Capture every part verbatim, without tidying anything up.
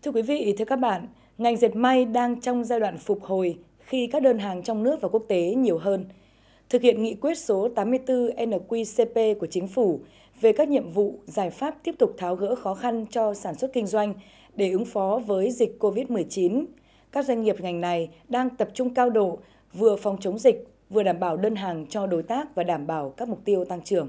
Thưa quý vị, thưa các bạn, ngành dệt may đang trong giai đoạn phục hồi khi các đơn hàng trong nước và quốc tế nhiều hơn. Thực hiện nghị quyết số tám mươi tư N Q C P của Chính phủ về các nhiệm vụ, giải pháp tiếp tục tháo gỡ khó khăn cho sản xuất kinh doanh để ứng phó với dịch Covid mười chín, các doanh nghiệp ngành này đang tập trung cao độ vừa phòng chống dịch, vừa đảm bảo đơn hàng cho đối tác và đảm bảo các mục tiêu tăng trưởng.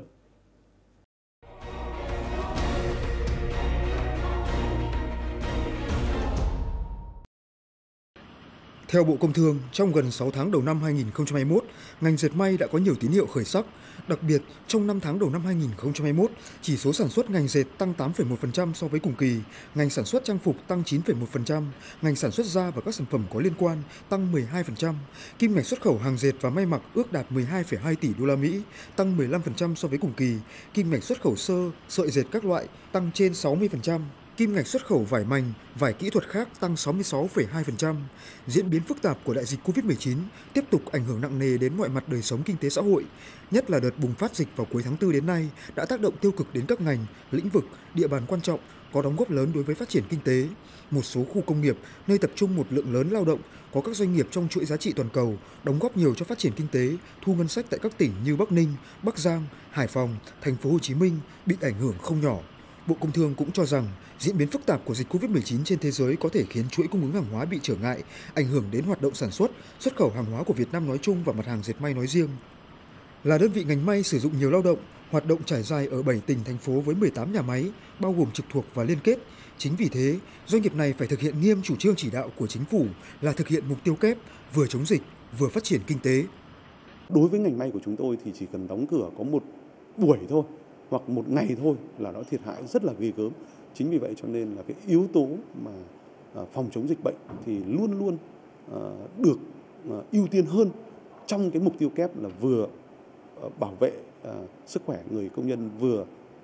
Theo Bộ Công Thương, trong gần sáu tháng đầu năm hai nghìn không trăm hai mươi mốt, ngành dệt may đã có nhiều tín hiệu khởi sắc. Đặc biệt, trong năm tháng đầu năm hai nghìn không trăm hai mươi mốt, chỉ số sản xuất ngành dệt tăng tám phẩy một phần trăm so với cùng kỳ, ngành sản xuất trang phục tăng chín phẩy một phần trăm, ngành sản xuất da và các sản phẩm có liên quan tăng mười hai phần trăm. Kim ngạch xuất khẩu hàng dệt và may mặc ước đạt mười hai phẩy hai tỷ đô la Mỹ, tăng mười lăm phần trăm so với cùng kỳ. Kim ngạch xuất khẩu sơ, sợi dệt các loại tăng trên sáu mươi phần trăm. Kim ngạch xuất khẩu vải mành, vải kỹ thuật khác tăng sáu mươi sáu phẩy hai phần trăm. Diễn biến phức tạp của đại dịch Covid mười chín tiếp tục ảnh hưởng nặng nề đến mọi mặt đời sống kinh tế xã hội, nhất là đợt bùng phát dịch vào cuối tháng tư đến nay đã tác động tiêu cực đến các ngành, lĩnh vực, địa bàn quan trọng có đóng góp lớn đối với phát triển kinh tế. Một số khu công nghiệp nơi tập trung một lượng lớn lao động, có các doanh nghiệp trong chuỗi giá trị toàn cầu đóng góp nhiều cho phát triển kinh tế, thu ngân sách tại các tỉnh như Bắc Ninh, Bắc Giang, Hải Phòng, Thành phố Hồ Chí Minh bị ảnh hưởng không nhỏ. Bộ Công Thương cũng cho rằng diễn biến phức tạp của dịch Covid mười chín trên thế giới có thể khiến chuỗi cung ứng hàng hóa bị trở ngại, ảnh hưởng đến hoạt động sản xuất, xuất khẩu hàng hóa của Việt Nam nói chung và mặt hàng dệt may nói riêng. Là đơn vị ngành may sử dụng nhiều lao động, hoạt động trải dài ở bảy tỉnh, thành phố với mười tám nhà máy, bao gồm trực thuộc và liên kết. Chính vì thế, doanh nghiệp này phải thực hiện nghiêm chủ trương chỉ đạo của Chính phủ là thực hiện mục tiêu kép vừa chống dịch, vừa phát triển kinh tế. Đối với ngành may của chúng tôi thì chỉ cần đóng cửa có một buổi thôi, hoặc một ngày thôi là nó thiệt hại rất là ghê gớm. Chính vì vậy cho nên là cái yếu tố mà phòng chống dịch bệnh thì luôn luôn được ưu tiên hơn trong cái mục tiêu kép là vừa bảo vệ sức khỏe người công nhân, vừa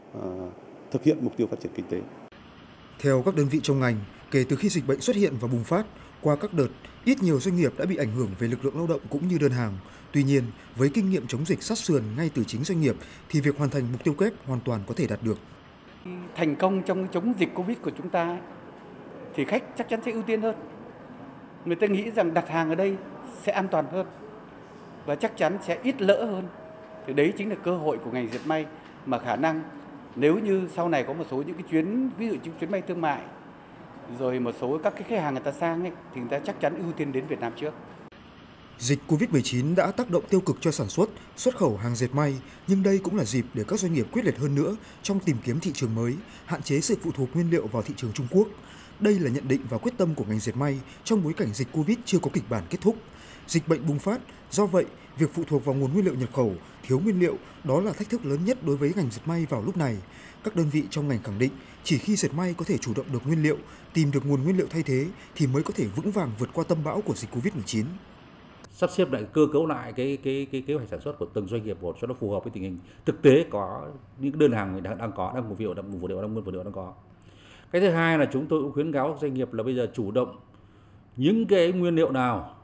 thực hiện mục tiêu phát triển kinh tế. Theo các đơn vị trong ngành, kể từ khi dịch bệnh xuất hiện và bùng phát, qua các đợt, ít nhiều doanh nghiệp đã bị ảnh hưởng về lực lượng lao động cũng như đơn hàng. Tuy nhiên, với kinh nghiệm chống dịch sát sườn ngay từ chính doanh nghiệp thì việc hoàn thành mục tiêu kép hoàn toàn có thể đạt được. Thành công trong chống dịch Covid của chúng ta thì khách chắc chắn sẽ ưu tiên hơn. Người ta nghĩ rằng đặt hàng ở đây sẽ an toàn hơn và chắc chắn sẽ ít lỡ hơn. Thì đấy chính là cơ hội của ngành dệt may mà khả năng nếu như sau này có một số những cái chuyến, ví dụ như chuyến bay thương mại, rồi một số các cái khách hàng người ta sang ấy, thì người ta chắc chắn ưu tiên đến Việt Nam trước. Dịch Covid mười chín đã tác động tiêu cực cho sản xuất, xuất khẩu hàng dệt may, nhưng đây cũng là dịp để các doanh nghiệp quyết liệt hơn nữa trong tìm kiếm thị trường mới, hạn chế sự phụ thuộc nguyên liệu vào thị trường Trung Quốc. Đây là nhận định và quyết tâm của ngành dệt may trong bối cảnh dịch Covid chưa có kịch bản kết thúc. Dịch bệnh bùng phát, do vậy, việc phụ thuộc vào nguồn nguyên liệu nhập khẩu, thiếu nguyên liệu, đó là thách thức lớn nhất đối với ngành dệt may vào lúc này. Các đơn vị trong ngành khẳng định, chỉ khi dệt may có thể chủ động được nguyên liệu, tìm được nguồn nguyên liệu thay thế thì mới có thể vững vàng vượt qua tâm bão của dịch Covid mười chín. Sắp xếp lại cơ cấu lại cái cái cái kế hoạch sản xuất của từng doanh nghiệp một cho nó phù hợp với tình hình thực tế có những đơn hàng đang đang có, đang nguyên liệu, đang vật liệu, đang nguyên vật liệu đang có. Cái thứ hai là chúng tôi cũng khuyến cáo các doanh nghiệp là bây giờ chủ động những cái nguyên liệu nào,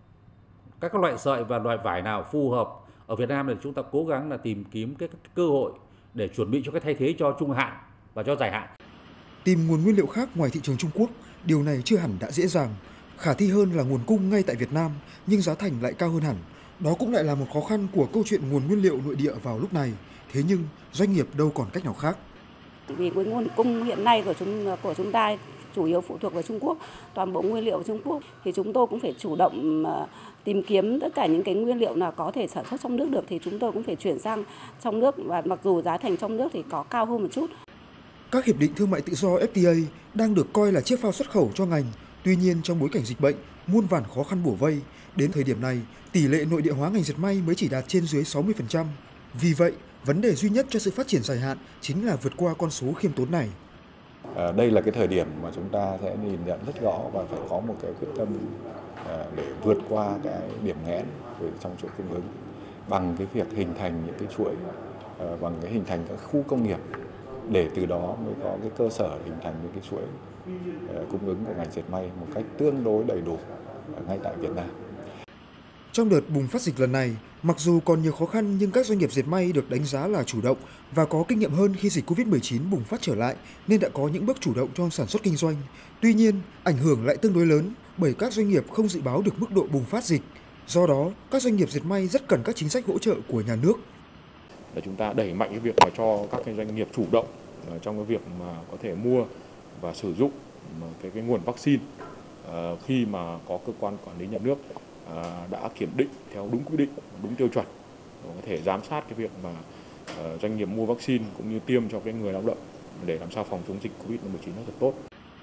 các loại sợi và loại vải nào phù hợp ở Việt Nam để chúng ta cố gắng là tìm kiếm cái cơ hội để chuẩn bị cho cái thay thế cho trung hạn và cho dài hạn. Tìm nguồn nguyên liệu khác ngoài thị trường Trung Quốc, điều này chưa hẳn đã dễ dàng. Khả thi hơn là nguồn cung ngay tại Việt Nam, nhưng giá thành lại cao hơn hẳn. Đó cũng lại là một khó khăn của câu chuyện nguồn nguyên liệu nội địa vào lúc này. Thế nhưng doanh nghiệp đâu còn cách nào khác. Vì cái nguồn cung hiện nay của chúng của chúng ta chủ yếu phụ thuộc vào Trung Quốc, toàn bộ nguyên liệu của Trung Quốc, thì chúng tôi cũng phải chủ động tìm kiếm tất cả những cái nguyên liệu nào có thể sản xuất trong nước được thì chúng tôi cũng phải chuyển sang trong nước, và mặc dù giá thành trong nước thì có cao hơn một chút. Các hiệp định thương mại tự do F T A đang được coi là chiếc phao xuất khẩu cho ngành. Tuy nhiên, trong bối cảnh dịch bệnh, muôn vàn khó khăn bủa vây, đến thời điểm này, tỷ lệ nội địa hóa ngành dệt may mới chỉ đạt trên dưới sáu mươi phần trăm. Vì vậy, vấn đề duy nhất cho sự phát triển dài hạn chính là vượt qua con số khiêm tốn này. À, đây là cái thời điểm mà chúng ta sẽ nhìn nhận rất rõ và phải có một cái quyết tâm à, để vượt qua cái điểm nghẽn trong chuỗi cung ứng bằng cái việc hình thành những cái chuỗi, à, bằng cái hình thành các khu công nghiệp, để từ đó mới có cái cơ sở hình thành những cái chuỗi uh, cung ứng của ngành dệt may một cách tương đối đầy đủ uh, ngay tại Việt Nam. Trong đợt bùng phát dịch lần này, mặc dù còn nhiều khó khăn nhưng các doanh nghiệp dệt may được đánh giá là chủ động và có kinh nghiệm hơn khi dịch covid mười chín bùng phát trở lại nên đã có những bước chủ động trong sản xuất kinh doanh. Tuy nhiên, ảnh hưởng lại tương đối lớn bởi các doanh nghiệp không dự báo được mức độ bùng phát dịch. Do đó, các doanh nghiệp dệt may rất cần các chính sách hỗ trợ của nhà nước. Để chúng ta đẩy mạnh cái việc mà cho các cái doanh nghiệp chủ động trong cái việc mà có thể mua và sử dụng cái cái nguồn vaccine khi mà có cơ quan quản lý nhà nước đã kiểm định theo đúng quy định, đúng tiêu chuẩn, có thể giám sát cái việc mà doanh nghiệp mua vaccine cũng như tiêm cho cái người lao động để làm sao phòng chống dịch covid mười chín nó thật tốt.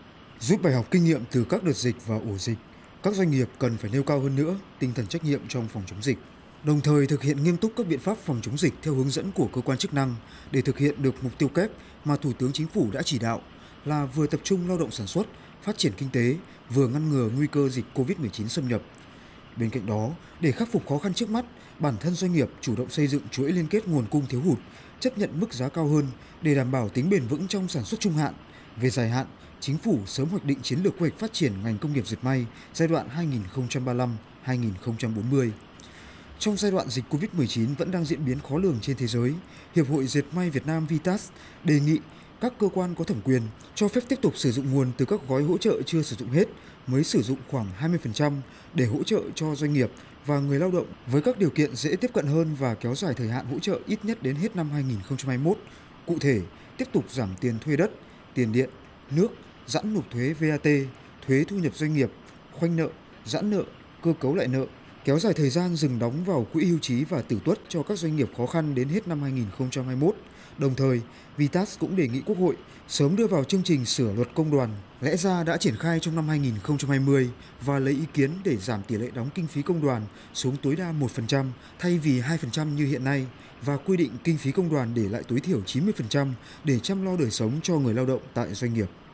Rút bài học kinh nghiệm từ các đợt dịch và ổ dịch, các doanh nghiệp cần phải nêu cao hơn nữa tinh thần trách nhiệm trong phòng chống dịch, đồng thời thực hiện nghiêm túc các biện pháp phòng chống dịch theo hướng dẫn của cơ quan chức năng để thực hiện được mục tiêu kép mà Thủ tướng Chính phủ đã chỉ đạo là vừa tập trung lao động sản xuất, phát triển kinh tế, vừa ngăn ngừa nguy cơ dịch covid mười chín xâm nhập. Bên cạnh đó, để khắc phục khó khăn trước mắt, bản thân doanh nghiệp chủ động xây dựng chuỗi liên kết nguồn cung thiếu hụt, chấp nhận mức giá cao hơn để đảm bảo tính bền vững trong sản xuất trung hạn. Về dài hạn, Chính phủ sớm hoạch định chiến lược quy hoạch phát triển ngành công nghiệp dệt may giai đoạn hai nghìn không trăm ba mươi lăm đến hai nghìn không trăm bốn mươi. Trong giai đoạn dịch covid mười chín vẫn đang diễn biến khó lường trên thế giới, Hiệp hội Dệt may Việt Nam Vitas đề nghị các cơ quan có thẩm quyền cho phép tiếp tục sử dụng nguồn từ các gói hỗ trợ chưa sử dụng hết, mới sử dụng khoảng hai mươi phần trăm để hỗ trợ cho doanh nghiệp và người lao động với các điều kiện dễ tiếp cận hơn và kéo dài thời hạn hỗ trợ ít nhất đến hết năm hai nghìn không trăm hai mươi mốt. Cụ thể, tiếp tục giảm tiền thuê đất, tiền điện, nước, giãn nộp thuế vê a tê, thuế thu nhập doanh nghiệp, khoanh nợ, giãn nợ, cơ cấu lại nợ, kéo dài thời gian dừng đóng vào quỹ hưu trí và tử tuất cho các doanh nghiệp khó khăn đến hết năm hai nghìn không trăm hai mươi mốt. Đồng thời, Vitas cũng đề nghị Quốc hội sớm đưa vào chương trình sửa luật công đoàn, lẽ ra đã triển khai trong năm hai nghìn không trăm hai mươi và lấy ý kiến để giảm tỷ lệ đóng kinh phí công đoàn xuống tối đa một phần trăm thay vì hai phần trăm như hiện nay và quy định kinh phí công đoàn để lại tối thiểu chín mươi phần trăm để chăm lo đời sống cho người lao động tại doanh nghiệp.